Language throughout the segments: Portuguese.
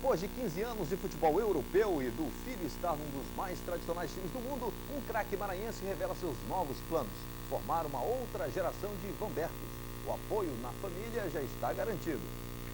Depois de 15 anos de futebol europeu e do filho estar num dos mais tradicionais times do mundo, um craque maranhense revela seus novos planos: formar uma outra geração de Vambertos. O apoio na família já está garantido.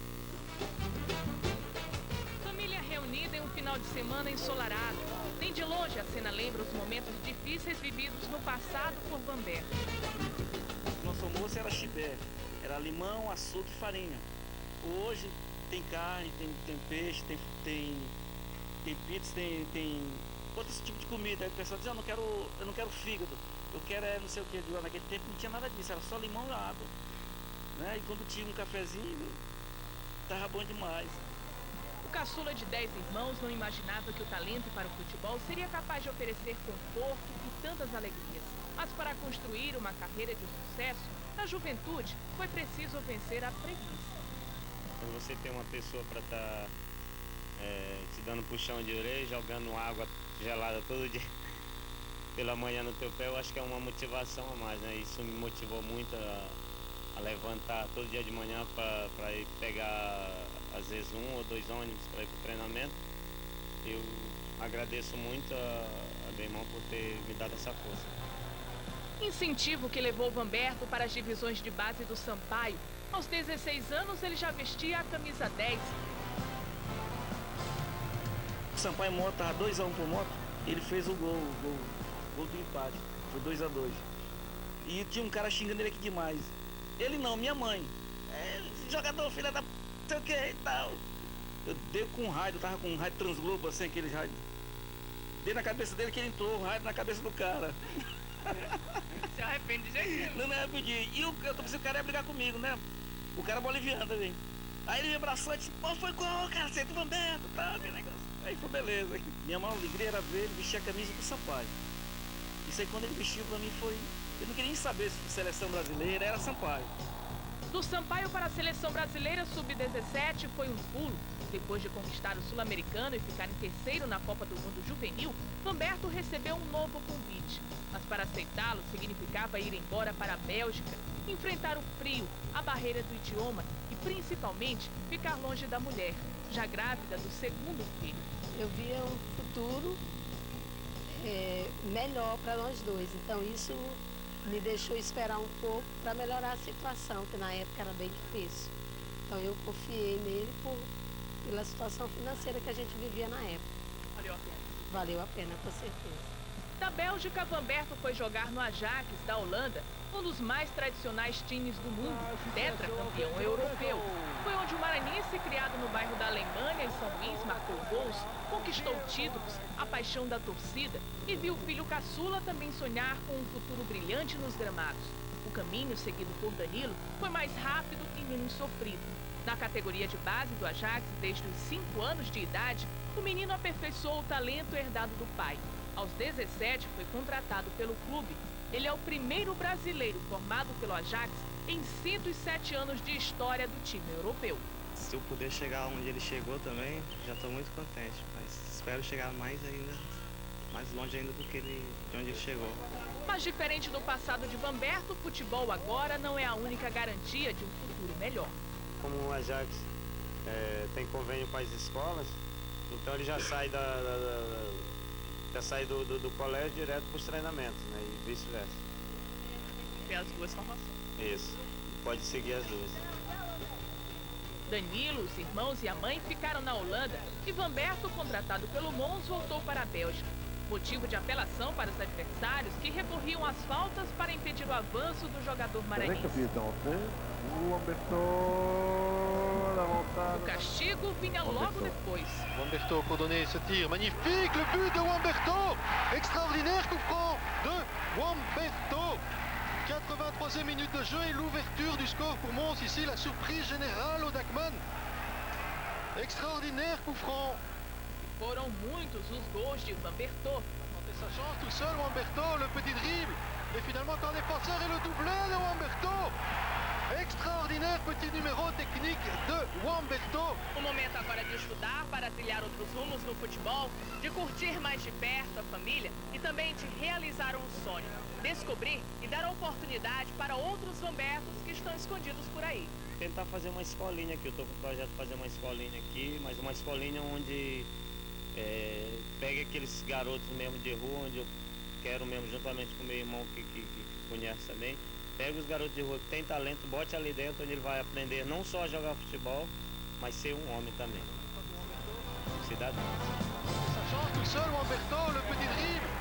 Família reunida em um final de semana ensolarado. Nem de longe a cena lembra os momentos difíceis vividos no passado por Vamberto. Nosso almoço era chibé, era limão, açúcar e farinha. Hoje tem carne, tem peixe, tem pizza, tem outros tipos de comida. Aí o pessoal diz, eu não quero fígado, eu quero não sei o que. Naquele tempo não tinha nada disso, era só limão e água. Né? E quando tinha um cafezinho, tava bom demais. O caçula de 10 irmãos não imaginava que o talento para o futebol seria capaz de oferecer conforto e tantas alegrias. Mas para construir uma carreira de sucesso, na juventude foi preciso vencer a preguiça. Quando você tem uma pessoa para estar te dando puxão de orelha, jogando água gelada todo dia pela manhã no teu pé, eu acho que é uma motivação a mais, né? Isso me motivou muito a levantar todo dia de manhã para ir pegar, às vezes, 1 ou 2 ônibus para ir para o treinamento. Eu agradeço muito a meu irmão por ter me dado essa força. Incentivo que levou Vamberto para as divisões de base do Sampaio. Aos 16 anos, ele já vestia a camisa 10. O Sampaio Moto estava 2-1 por Moto, ele fez o gol do empate, foi 2-2. E tinha um cara xingando ele aqui demais. Ele não, minha mãe. Jogador, filha da... sei o que e tal. Eu dei com um raio, eu tava com um raio transglobo, assim, aquele raio. Dei na cabeça dele que ele entrou, um raio na cabeça do cara. Se arrepende de jeito nenhum. Não me arrependi. E eu tô pensando que o cara ia brigar comigo, né? O cara boliviano também. Aí ele me abraçou e disse, pô, foi qual, cara? Você é do Vamberto e tal, aquele negócio. Aí foi beleza. Minha maior alegria era ver ele vestir a camisa do Sampaio. Isso aí quando ele vestiu pra mim foi... Eu não queria nem saber se seleção brasileira, era Sampaio. Do Sampaio para a seleção brasileira sub-17 foi um pulo. Depois de conquistar o Sul-Americano e ficar em terceiro na Copa do Mundo Juvenil, Vamberto recebeu um novo convite. Mas para aceitá-lo significava ir embora para a Bélgica, enfrentar o frio, a barreira do idioma e principalmente ficar longe da mulher, já grávida do segundo filho. Eu via um futuro melhor para nós dois, então isso me deixou esperar um pouco para melhorar a situação, que na época era bem difícil. Então eu confiei nele pela situação financeira que a gente vivia na época. Valeu a pena? Valeu a pena, com certeza. Da Bélgica, Vamberto foi jogar no Ajax, da Holanda, um dos mais tradicionais times do mundo, tetracampeão europeu. Foi onde o maranhense, criado no bairro da Alemanha, em São Luís, marcou gols, conquistou títulos, a paixão da torcida e viu o filho caçula também sonhar com um futuro brilhante nos gramados. O caminho seguido por Danilo foi mais rápido e menos sofrido. Na categoria de base do Ajax, desde os 5 anos de idade, o menino aperfeiçoou o talento herdado do pai. Aos 17, foi contratado pelo clube. Ele é o primeiro brasileiro formado pelo Ajax em 107 anos de história do time europeu. Se eu puder chegar onde ele chegou também, já estou muito contente. Mas espero chegar mais longe ainda do que de onde ele chegou. Mas diferente do passado de Vamberto, o futebol agora não é a única garantia de um futuro melhor. Como o Ajax tem convênio com as escolas, então ele já sai do colégio direto para os treinamentos, né? E vice-versa. Tem as duas formações. Isso, pode seguir as duas. Danilo, os irmãos e a mãe ficaram na Holanda e Vamberto, contratado pelo Mons, voltou para a Bélgica. Motivo de apelação para os adversários que recorriam às faltas para impedir o avanço do jogador maranhense. O castigo vinha logo depois. Wamberto pour donner ce tir magnifique, le but de Wamberto, extraordinaire coup franc de Wamberto. 83e minute de jeu et l'ouverture du score pour Mons, ici la surprise générale au Dachmann. Extraordinaire coup franc. Foram muitos os gols de Wamberto. Tenter sa chance tout seul, Wamberto, le petit dribble. Et finalement, quand défenseur et le doublé de Wamberto. Extraordinaire petit numéro technique de Wamberto. O momento agora é de estudar para trilhar outros rumos no futebol, de curtir mais de perto a família e também de realizar um sonho, descobrir e dar a oportunidade para outros Wambertos que estão escondidos por aí. Tentar fazer uma escolinha aqui, eu estou com o projeto de fazer uma escolinha aqui, mas uma escolinha onde pegue aqueles garotos mesmo de rua, onde eu quero mesmo, juntamente com meu irmão que conhece também, pega os garotos de rua que tem talento, bote ali dentro, onde ele vai aprender não só a jogar futebol, mas ser um homem também, cidadão. Ça change tout seul, Wamberto, le petit dribble.